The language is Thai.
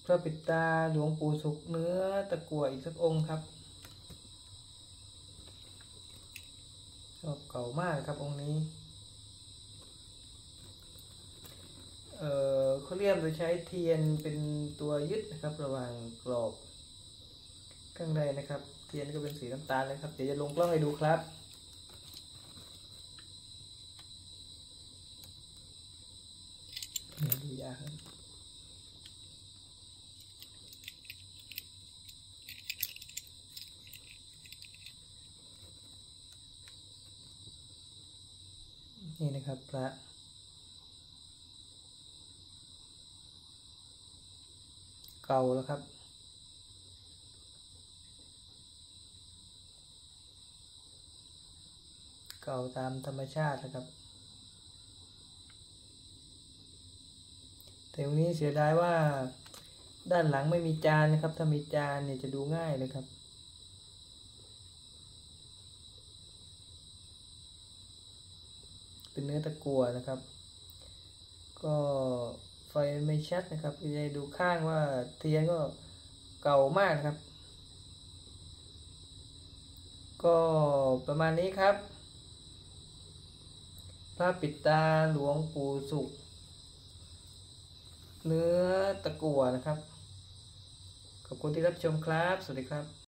ระปิดตาหลวงปู่ศุกร์เนื้อตะกั่วอีกสักองค์ครับเก่ามากครับองค์นี้เขาเรียกโดยใช้เทียนเป็นตัวยึดนะครับระหว่างกรอบข้างในนะครับเทียนก็เป็นสีน้ำตาลเลยครับเดี๋ยวจะลงกล้องให้ดูครับดูยากครับนี่นะครับพระเก่าแล้วครับเก่าตามธรรมชาตินะครับแต่วันนี้เสียดายว่าด้านหลังไม่มีจานนะครับถ้ามีจานเนี่ยจะดูง่ายเลยครับเป็นเนื้อตะกั่วนะครับก็ไฟไม่ชัดนะครับจะดูข้างว่าเทียนก็เก่ามากครับก็ประมาณนี้ครับพระปิดตาหลวงปู่ศุกร์เนื้อตะกั่วนะครับขอบคุณที่รับชมครับสวัสดีครับ